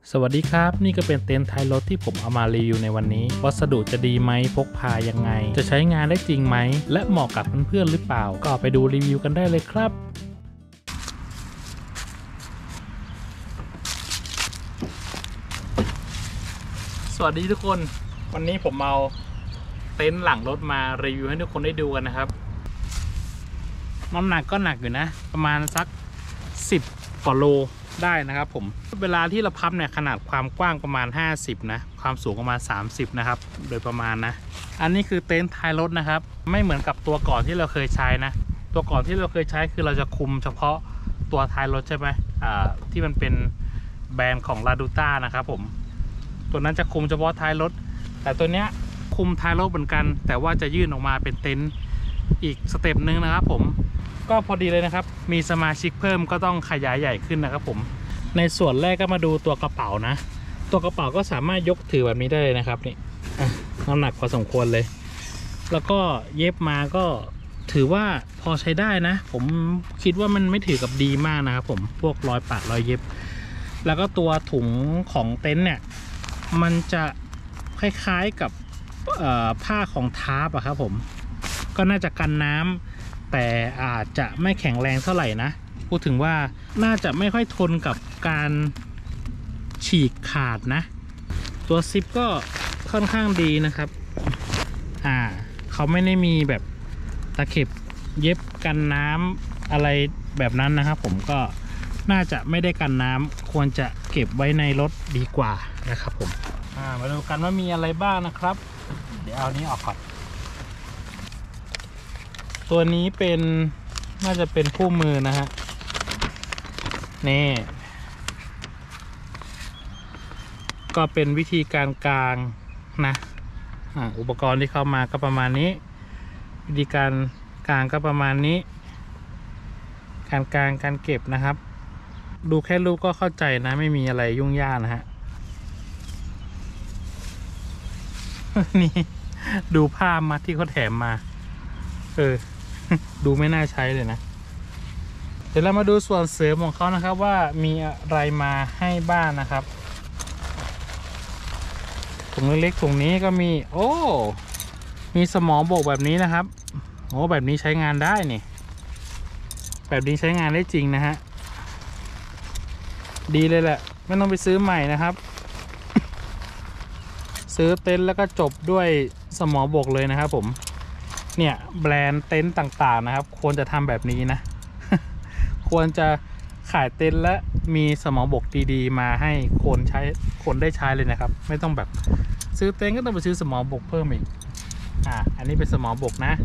สวัสดีครับนี่ก็เป็นเต็นท์ท้ายรถที่ผมเอามารีวิวในวันนี้วัสดุจะดีไหมพกพายังไงจะใช้งานได้จริงไหมและเหมาะกับเพื่อนๆหรือเปล่าก็ไปดูรีวิวกันได้เลยครับสวัสดีทุกคนวันนี้ผมเอาเต็นท์หลังรถมารีวิวให้ทุกคนได้ดูกันนะครับน้ำหนักก็หนักอยู่นะประมาณสัก10 กว่าโลได้นะครับผมเวลาที่เราพับเนี่ยขนาดความกว้างประมาณ50นะความสูงประมาณ30นะครับโดยประมาณนะอันนี้คือเต็นท์ท้ายรถนะครับไม่เหมือนกับตัวก่อนที่เราเคยใช้นะตัวก่อนที่เราเคยใช้คือเราจะคุมเฉพาะตัวท้ายรถใช่ไหมที่มันเป็นแบรนด์ของ Laduta นะครับผมตัวนั้นจะคุมเฉพาะท้ายรถแต่ตัวเนี้ยคุมท้ายรถเหมือนกันแต่ว่าจะยื่นออกมาเป็นเต็นท์อีกสเต็ปนึงนะครับผมก็พอดีเลยนะครับมีสมาชิกเพิ่มก็ต้องขยายใหญ่ขึ้นนะครับผมในส่วนแรกก็มาดูตัวกระเป๋านะตัวกระเป๋าก็สามารถยกถือแบบนี้ได้เลยนะครับนี่น้ำหนักพอสมควรเลยแล้วก็เย็บมาก็ถือว่าพอใช้ได้นะผมคิดว่ามันไม่ถือกับดีมากนะครับผมพวกรอยปะรอยเย็บแล้วก็ตัวถุงของเต็นท์เนี่ยมันจะคล้ายๆกับผ้าของทาร์ปอะครับผมก็น่าจะกันน้ำแต่อาจจะไม่แข็งแรงเท่าไหร่นะพูดถึงว่าน่าจะไม่ค่อยทนกับการฉีกขาดนะตัวซิปก็ค่อนข้างดีนะครับเขาไม่ได้มีแบบตะเข็บเย็บกันน้ำอะไรแบบนั้นนะครับผมก็น่าจะไม่ได้กันน้ำควรจะเก็บไว้ในรถดีกว่านะครับผมมาดูกันว่ามีอะไรบ้างนะครับเดี๋ยวเอานี้ออกก่อนตัวนี้เป็นน่าจะเป็นคู่มือนะฮะนี่ก็เป็นวิธีการกางนะอุปกรณ์ที่เข้ามาก็ประมาณนี้วิธีการกางก็ประมาณนี้การกางการเก็บนะครับดูแค่รูปก็เข้าใจนะไม่มีอะไรยุ่งยากนะฮะนี่ดูผ้ามัดที่เขาแถมมาดูไม่น่าใช้เลยนะเดี๋ยวเรามาดูส่วนเสริมของเขานะครับว่ามีอะไรมาให้บ้างนะครับถุงเล็กๆถุงนี้ก็มีมีสมอบกแบบนี้นะครับแบบนี้ใช้งานได้นี่แบบนี้ใช้งานได้จริงนะฮะดีเลยแหละไม่ต้องไปซื้อใหม่นะครับ ซื้อเต็นท์แล้วก็จบด้วยสมอบกเลยนะครับผมเนี่ยแบรนด์เต็นท์ต่างๆนะครับควรจะทำแบบนี้นะ ควรจะขายเต็นท์และมีสมอบกดีๆมาให้คนได้ใช้เลยนะครับไม่ต้องแบบซื้อเต็นท์ก็ต้องไปซื้อสมอบกเพิ่มอีกอันนี้เป็นสมอบกนะ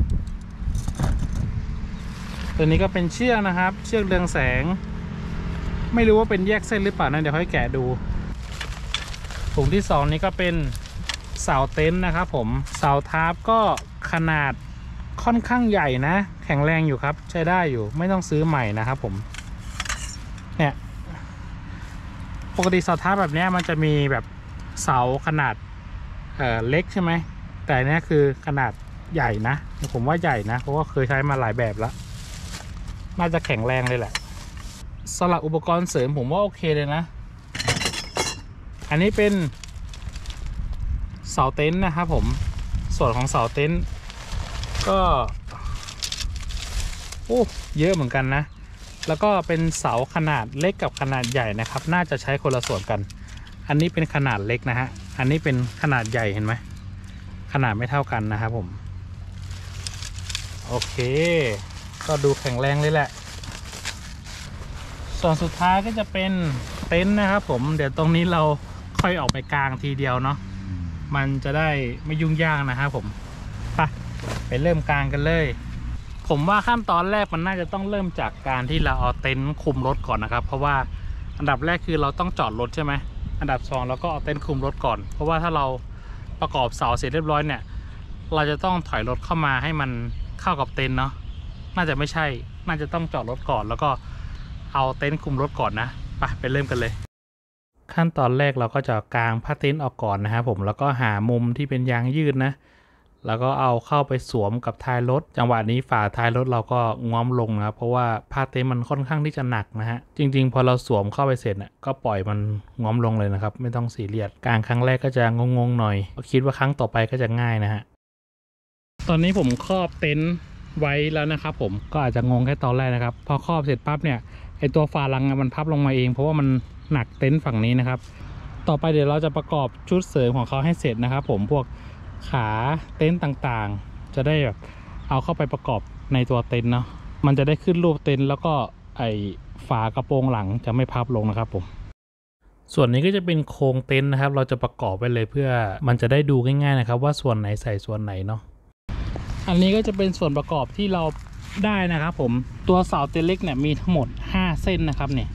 ตัวนี้ก็เป็นเชือกนะครับเชือกเรืองแสงไม่รู้ว่าเป็นแยกเส้นหรือเปล่านะเดี๋ยวค่อยแกะดูถุงที่2นี้ก็เป็นเสาเต็นท์นะครับผมเสาทาร์ปก็ขนาดค่อนข้างใหญ่นะแข็งแรงอยู่ครับใช้ได้อยู่ไม่ต้องซื้อใหม่นะครับผมเนี่ยปกติเสาทาร์ปแบบนี้มันจะมีแบบเสาขนาดเล็กใช่ไหมแต่เนี้ยคือขนาดใหญ่นะผมว่าใหญ่นะเพราะว่าเคยใช้มาหลายแบบแล้วน่าจะแข็งแรงเลยแหละสำหรับอุปกรณ์เสริมผมว่าโอเคเลยนะอันนี้เป็นเสาเต็นท์นะครับผมส่วนของเสาเต็นท์ก็เยอะเหมือนกันนะแล้วก็เป็นเสาขนาดเล็กกับขนาดใหญ่นะครับน่าจะใช้คนละส่วนกันอันนี้เป็นขนาดเล็กนะฮะอันนี้เป็นขนาดใหญ่เห็นไหมขนาดไม่เท่ากันนะครับผมโอเคก็ดูแข็งแรงเลยแหละส่วนสุดท้ายก็จะเป็นเต็นท์นะครับผมเดี๋ยวตรงนี้เราค่อยออกไปกลางทีเดียวเนาะมันจะได้ไม่ยุ่งยากนะครับผมไปเริ่มกลางกันเลยผมว่าขั้นตอนแรกมันน่าจะต้องเริ่มจากการที่เราเอาเต็นท์คุมรถก่อนนะครับเพราะว่าอันดับแรกคือเราต้องจอดรถใช่ไหมอันดับ2เราก็เอาเต็นท์คุมรถก่อนเพราะว่าถ้าเราประกอบเสาเสร็จเรียบร้อยเนี่ยเราจะต้องถอยรถเข้ามาให้มันเข้ากับเต็นท์เนาะน่าจะไม่ใช่น่าจะต้องจอดรถก่อนแล้วก็เอาเต็นท์คุมรถก่อนนะไปเริ่มกันเลยขั้นตอนแรกเราก็จะกางผ้าเต็นท์ออกก่อนนะครับผมแล้วก็หามุมที่เป็นยางยืดนะแล้วก็เอาเข้าไปสวมกับท้ายรถจังหวะนี้ฝาท้ายรถเราก็ง้อมลงนะครับเพราะว่าผ้าเต็นท์มันค่อนข้างที่จะหนักนะฮะจริงๆพอเราสวมเข้าไปเสร็จเนี่ยก็ปล่อยมันง้อมลงเลยนะครับไม่ต้องซีเรียสกลางครั้งแรกก็จะงงๆหน่อยคิดว่าครั้งต่อไปก็จะง่ายนะฮะตอนนี้ผมครอบเต็นท์ไว้แล้วนะครับผมก็อาจจะงงแค่ตอนแรกนะครับพอครอบเสร็จปั๊บเนี่ยไอตัวฝาลังมันพับลงมาเองเพราะว่ามันหนักเต็นท์ฝั่งนี้นะครับต่อไปเดี๋ยวเราจะประกอบชุดเสริมของเขาให้เสร็จนะครับผมพวกขาเต็นท์ต่างๆจะได้แบบเอาเข้าไปประกอบในตัวเต็นท์เนาะมันจะได้ขึ้นรูปเต็นท์แล้วก็ไอฝากระโปรงหลังจะไม่พับลงนะครับผมส่วนนี้ก็จะเป็นโครงเต็นท์นะครับเราจะประกอบไว้เลยเพื่อมันจะได้ดูง่ายๆนะครับว่าส่วนไหนใส่ส่วนไหนเนาะอันนี้ก็จะเป็นส่วนประกอบที่เราได้นะครับผมตัวเสาเต็นท์เล็กเนี่ยมีทั้งหมด5เส้นนะครับเนี่ย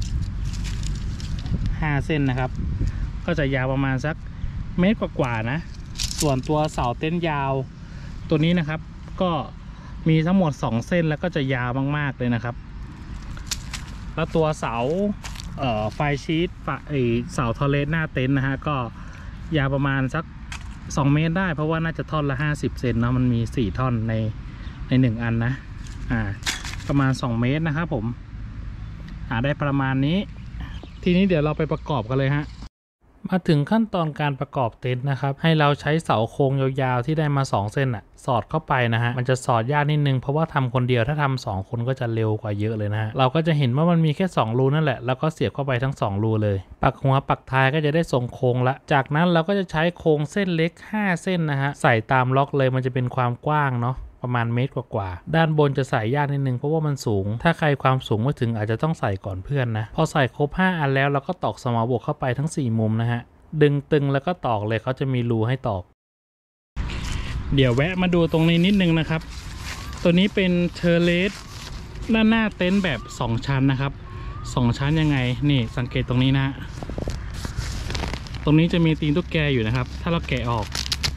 5เส้นนะครับก็จะยาวประมาณสักเมตรกว่าๆนะส่วนตัวเสาเต็นท์ยาวตัวนี้นะครับก็มีทั้งหมด2เส้นแล้วก็จะยาวมากๆเลยนะครับแล้วตัวเสาไฟชีตเสาทอเลสหน้าเต็นท์นะฮะก็ยาวประมาณสัก2เมตรได้เพราะว่าน่าจะท่อนละ50เซนเนาะมันมี4ท่อนใน1อันนะประมาณ2เมตรนะครับผมได้ประมาณนี้ทีนี้เดี๋ยวเราไปประกอบกันเลยฮะมาถึงขั้นตอนการประกอบเต็นท์นะครับให้เราใช้เสาโครงยาวๆที่ได้มา2เส้นสอดเข้าไปนะฮะมันจะสอดยากนิดนึงเพราะว่าทำคนเดียวถ้าทำ2คนก็จะเร็วกว่าเยอะเลยนะฮะเราก็จะเห็นว่ามันมีแค่2รูนั่นแหละแล้วก็เสียบเข้าไปทั้ง2รูเลยปักหัวปักท้ายก็จะได้ทรงโค้งละจากนั้นเราก็จะใช้โครงเส้นเล็ก5เส้นนะฮะใส่ตามล็อกเลยมันจะเป็นความกว้างเนาะประมาณเมตรกว่าด้านบนจะใส่ยากนิดนึงเพราะว่ามันสูงถ้าใครความสูงไม่ถึงอาจจะต้องใส่ก่อนเพื่อนนะพอใส่ครบ5อันแล้วเราก็ตอกสมอบวกเข้าไปทั้ง4มุมนะฮะดึงตึงแล้วก็ตอกเลยเขาจะมีรูให้ตอกเดี๋ยวแวะมาดูตรงนี้นิดนึงนะครับตัวนี้เป็นเทอร์เลสด้านหน้าเต็นท์แบบ2ชั้นนะครับ2ชั้นยังไงนี่สังเกตตรงนี้นะตรงนี้จะมีตีนตุ๊กแกอยู่นะครับถ้าเราแกะออก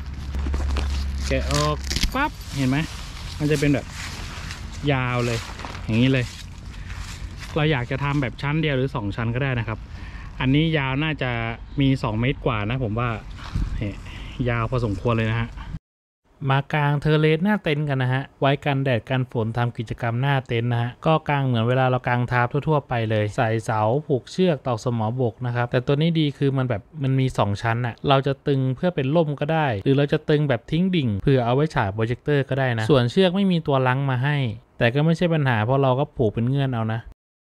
ปั๊บเห็นไหมมันจะเป็นแบบยาวเลยอย่างนี้เลยเราอยากจะทำแบบชั้นเดียวหรือ2ชั้นก็ได้นะครับอันนี้ยาวน่าจะมี2เมตรกว่านะผมว่ายาวพอสมควรเลยนะฮะมากางเทอร์เลสหน้าเต็นท์กันนะฮะไว้กันแดดกันฝนทำกิจกรรมหน้าเต็นท์นะฮะก็กางเหมือนเวลาเรากางทาร์ปทั่วๆไปเลยใส่เสาผูกเชือกตอกสมอบกนะครับแต่ตัวนี้ดีคือมันมี2ชั้นเราจะตึงเพื่อเป็นล่มก็ได้หรือเราจะตึงแบบทิ้งดิ่งเพื่อเอาไว้ฉายโปรเจคเตอร์ก็ได้นะส่วนเชือกไม่มีตัวลังมาให้แต่ก็ไม่ใช่ปัญหาเพราะเราก็ผูกเป็นเงื่อนเอานะ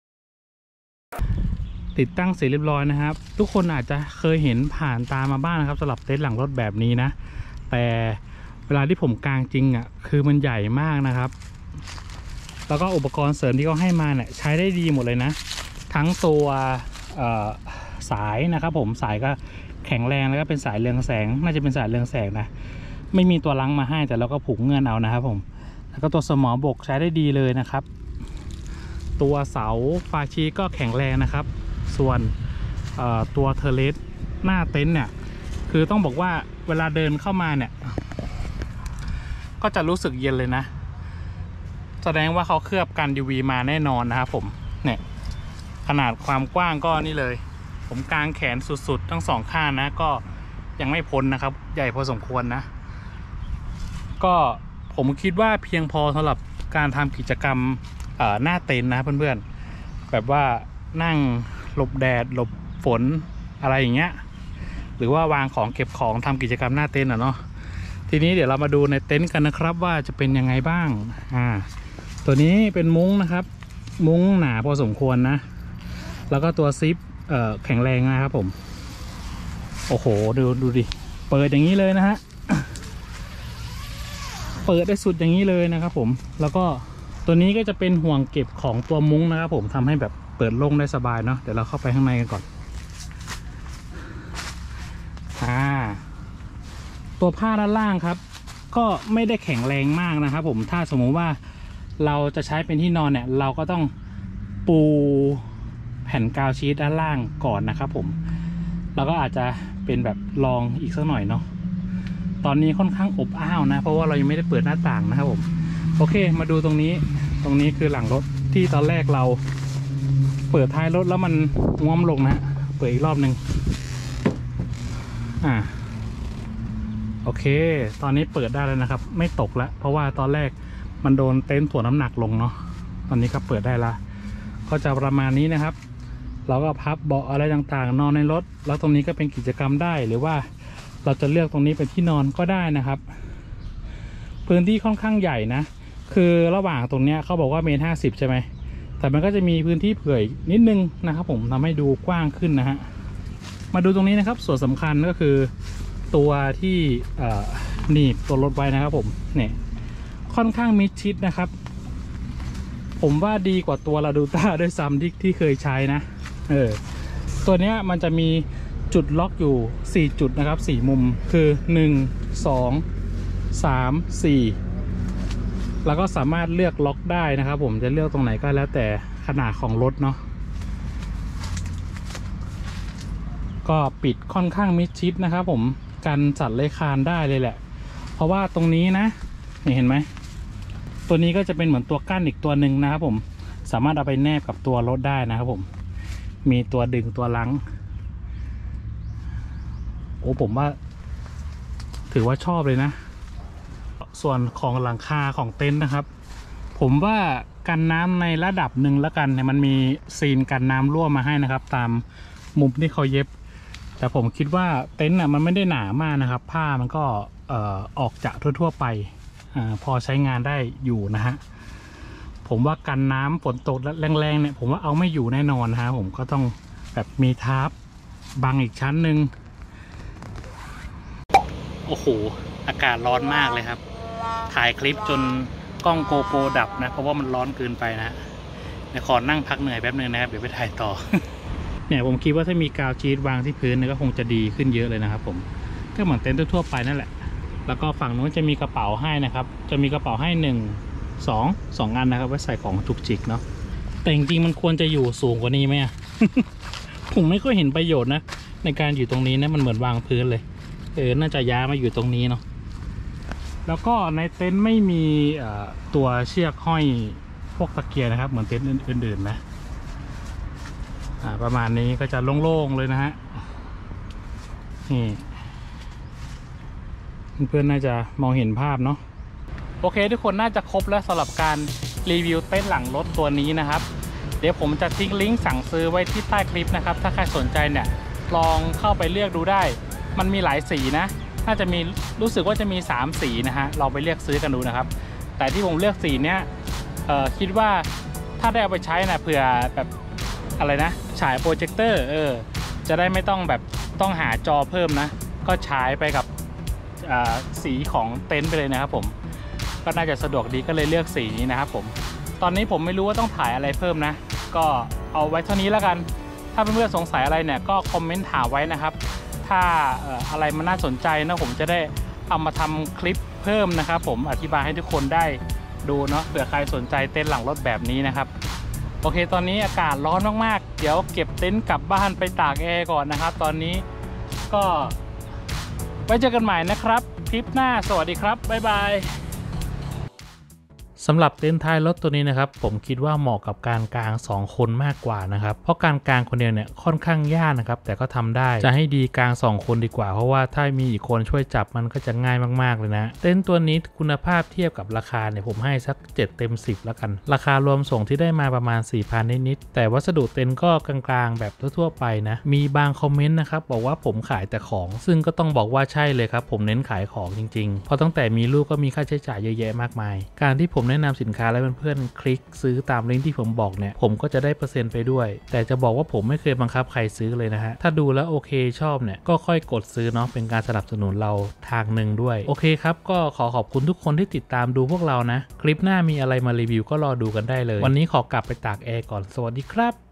ติดตั้งเสร็จเรียบร้อยนะครับทุกคนอาจจะเคยเห็นผ่านตามาบ้างนะครับสำหรับเต็นท์หลังรถแบบนี้นะแต่เวลาที่ผมกางจริงคือมันใหญ่มากนะครับแล้วก็อุปกรณ์เสริมที่เขาให้มาเนี่ยใช้ได้ดีหมดเลยนะทั้งตัวสายนะครับผมสายก็แข็งแรงแล้วก็เป็นสายเรืองแสงน่าจะเป็นสายเรืองแสงนะไม่มีตัวลังมาให้แต่เราก็ผูกเงื่อนเอานะครับผมแล้วก็ตัวสมอบกใช้ได้ดีเลยนะครับตัวเสาฟาชีก็แข็งแรงนะครับส่วนตัวเทอร์เลสหน้าเต็นท์เนี่ยคือต้องบอกว่าเวลาเดินเข้ามาเนี่ยก็จะรู้สึกเย็นเลยนะแสดงว่าเขาเคลือบกัน UV มาแน่นอนนะครับผมเนี่ยขนาดความกว้างก็นี่เลยผมกางแขนสุดๆทั้ง2ข้างนะก็ยังไม่พ้นนะครับใหญ่พอสมควรนะก็ผมคิดว่าเพียงพอสำหรับการทำกิจกรรมหน้าเต็นท์นะเพื่อนๆแบบว่านั่งหลบแดดหลบฝนอะไรอย่างเงี้ยหรือว่าวางของเก็บของทำกิจกรรมหน้าเต็นท์เนาะทีนี้เดี๋ยวเรามาดูในเต็นท์กันนะครับว่าจะเป็นยังไงบ้างตัวนี้เป็นมุ้งนะครับมุ้งหนาพอสมควรนะแล้วก็ตัวซิปแข็งแรงนะครับผมโอ้โหดูดิเปิดอย่างนี้เลยนะฮะเปิดได้สุดอย่างนี้เลยนะครับผมแล้วก็ตัวนี้ก็จะเป็นห่วงเก็บของตัวมุ้งนะครับผมทำให้แบบเปิดโล่งได้สบายเนาะเดี๋ยวเราเข้าไปข้างในกันก่อนตัวผ้าด้านล่างครับก็ไม่ได้แข็งแรงมากนะครับผมถ้าสมมุติว่าเราจะใช้เป็นที่นอนเนี่ยเราก็ต้องปูแผ่นกาวชีทด้านล่างก่อนนะครับผมแล้วก็อาจจะเป็นแบบลองอีกสักหน่อยเนาะตอนนี้ค่อนข้างอบอ้าวนะเพราะว่าเรายังไม่ได้เปิดหน้าต่างนะครับผมโอเคมาดูตรงนี้คือหลังรถที่ตอนแรกเราเปิดท้ายรถแล้วมันง้อมลงนะเปิดอีกรอบหนึ่งโโอเคตอนนี้เปิดได้แล้วนะครับไม่ตกแล้วเพราะว่าตอนแรกมันโดนเต็นท์ถ่วงน้ำหนักลงเนาะตอนนี้ก็เปิดได้ละก็จะประมาณนี้นะครับเราก็พับเบาะอะไรต่างๆนอนในรถแล้วตรงนี้ก็เป็นกิจกรรมได้หรือว่าเราจะเลือกตรงนี้เป็นที่นอนก็ได้นะครับพื้นที่ค่อนข้างใหญ่นะคือระหว่างตรงเนี้ยเขาบอกว่าเมตร50ใช่ไหมแต่มันก็จะมีพื้นที่เผื่อนิดนึงนะครับผมทำให้ดูกว้างขึ้นนะฮะมาดูตรงนี้นะครับส่วนสำคัญก็คือตัวที่หนีบตัวรถไว้นะครับผมเนี่ยค่อนข้างมิดชิดนะครับผมว่าดีกว่าตัวลาดูต้าด้วยซ้ำที่เคยใช้นะตัวเนี้ยมันจะมีจุดล็อกอยู่4จุดนะครับ4มุมคือ1 2 3 4แล้วก็สามารถเลือกล็อกได้นะครับผมจะเลือกตรงไหนก็แล้วแต่ขนาดของรถเนาะก็ปิดค่อนข้างมิดชิดนะครับผมกันสัตว์เลื้อยคลานได้เลยแหละเพราะว่าตรงนี้นะเห็นไหมตัวนี้ก็จะเป็นเหมือนตัวกั้นอีกตัวหนึ่งนะครับผมสามารถเอาไปแนบกับตัวรถได้นะครับผมมีตัวดึงตัวลังโอ้ผมว่าถือว่าชอบเลยนะส่วนของหลังคาของเต็นท์นะครับผมว่ากันน้ำในระดับหนึ่งแล้วกันเนี่ยมันมีซีนกันน้ำรั่วมาให้นะครับตามมุมที่เขาเย็บแต่ผมคิดว่าเต็นท์มันไม่ได้หนามากนะครับผ้ามันก็ออกจากทั่วๆไปพอใช้งานได้อยู่นะฮะผมว่ากันน้ำฝนตกแรงๆเนี่ยผมว่าเอาไม่อยู่แน่นอนนะฮะผมก็ต้องแบบมีทับบังอีกชั้นหนึ่งโอ้โหอากาศร้อนมากเลยครับถ่ายคลิปจนกล้องโกโปรดับนะเพราะว่ามันร้อนเกินไปนะเดี๋ยวขอนั่งพักเหนื่อยแป๊บนึงนะครับเดี๋ยวไปถ่ายต่อ เนี่ยผมคิดว่าถ้ามีกาวชีทวางที่พื้นเนี่ยก็คงจะดีขึ้นเยอะเลยนะครับผมก็เหมือนเต็นท์ทั่วไปนั่นแหละแล้วก็ฝั่งนู้นจะมีกระเป๋าให้นะครับจะมีกระเป๋าให้2 อันนะครับไว้ใส่ของจุกจิกเนาะแต่จริงๆมันควรจะอยู่สูงกว่านี้ไหมอะ ผมไม่ค่อยเห็นประโยชน์นะในการอยู่ตรงนี้นะมันเหมือนวางพื้นเลยน่าจะย้ายมาอยู่ตรงนี้เนาะแล้วก็ในเต็นท์ไม่มีตัวเชือกห้อยพวกตะเกียร์นะครับเหมือนเต็นท์อื่นๆนะประมาณนี้ก็จะโล่งๆเลยนะฮะนี่เพื่อนน่าจะมองเห็นภาพเนาะโอเคทุกคนน่าจะครบแล้วสำหรับการรีวิวเต็นท์หลังรถตัวนี้นะครับเดี๋ยวผมจะทิ้งลิงก์สั่งซื้อไว้ที่ใต้คลิปนะครับถ้าใครสนใจเนี่ยลองเข้าไปเลือกดูได้มันมีหลายสีนะน่าจะมีรู้สึกว่าจะมี3สีนะฮะลองไปเลือกซื้อกันดูนะครับแต่ที่ผมเลือกสีเนี้ยคิดว่าถ้าได้เอาไปใช้นะเผื่อแบบอะไรนะฉายโปรเจคเตอร์จะได้ไม่ต้องแบบต้องหาจอเพิ่มนะก็ฉายไปกับสีของเต็นท์ไปเลยนะครับผมก็น่าจะสะดวกดีก็เลยเลือกสีนี้นะครับผมตอนนี้ผมไม่รู้ว่าต้องถ่ายอะไรเพิ่มนะก็เอาไว้เท่านี้แล้วกันถ้าเพื่อนๆสงสัยอะไรเนี่ยก็คอมเมนต์ถามไว้นะครับถ้าอะไรมันน่าสนใจนะผมจะได้เอามาทำคลิปเพิ่มนะครับผมอธิบายให้ทุกคนได้ดูเนาะเผื่อใครสนใจเต็นท์หลังรถแบบนี้นะครับโอเคตอนนี้อากาศร้อนมากๆเดี๋ยวเก็บเต็นท์กลับบ้านไปตากแอร์ก่อนนะครับตอนนี้ก็ไว้เจอกันใหม่นะครับคลิปหน้าสวัสดีครับบ๊ายบายสำหรับเต็นท์ท้ายรถตัวนี้นะครับผมคิดว่าเหมาะกับการกาง2คนมากกว่านะครับเพราะการกางคนเดียวเนี่ยค่อนข้างยากนะครับแต่ก็ทำได้จะให้ดีกาง2คนดีกว่าเพราะว่าถ้ามีอีกคนช่วยจับมันก็จะง่ายมากๆเลยนะเต็นท์ตัวนี้คุณภาพเทียบกับราคาเนี่ยผมให้สัก7 เต็ม 10แล้วกันราคารวมส่งที่ได้มาประมาณ 4,000 นิดๆแต่วัสดุเต็นท์ก็กลางๆแบบทั่วๆไปนะมีบางคอมเมนต์นะครับบอกว่าผมขายแต่ของซึ่งก็ต้องบอกว่าใช่เลยครับผมเน้นขายของจริงๆเพราะตั้งแต่มีลูกก็มีค่าใช้จ่ายเยอะแยะมากมายการที่ผมแนะนำสินค้าและเพื่อนๆคลิกซื้อตามลิงก์ที่ผมบอกเนี่ยผมก็จะได้เปอร์เซ็นต์ไปด้วยแต่จะบอกว่าผมไม่เคยบังคับใครซื้อเลยนะฮะถ้าดูแล้วโอเคชอบเนี่ยก็ค่อยกดซื้อเนาะเป็นการสนับสนุนเราทางหนึ่งด้วยโอเคครับก็ขอขอบคุณทุกคนที่ติดตามดูพวกเรานะคลิปหน้ามีอะไรมารีวิวก็รอดูกันได้เลยวันนี้ขอกลับไปตากแอร์ก่อนสวัสดีครับ